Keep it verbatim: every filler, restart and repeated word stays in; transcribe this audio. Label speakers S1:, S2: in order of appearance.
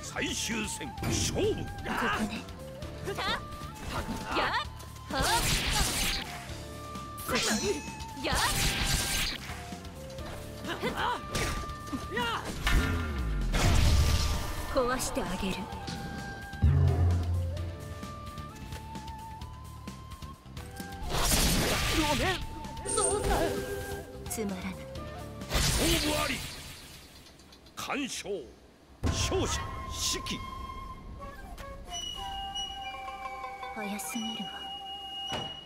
S1: 最終戦勝負。
S2: ここね。やはや壊してあげる。ごめん、そうだ。つまらぬ。
S1: 勝負あり。完勝。勝者士気。
S2: 早すぎるわ。